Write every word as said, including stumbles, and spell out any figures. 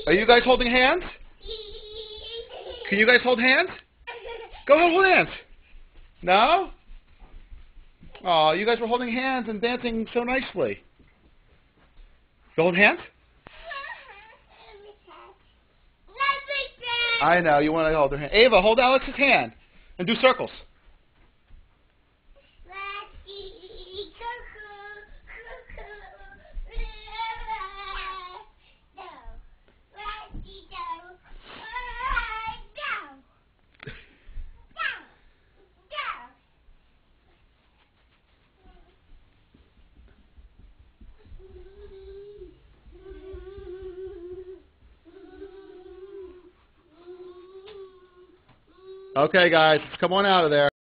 Are you guys holding hands? Can you guys hold hands? Go ahead, hold hands. No? Oh, you guys were holding hands and dancing so nicely. You hold hands? I know, you want to hold her hand. Ava, hold Alex's hand and do circles. Okay, guys, come on out of there.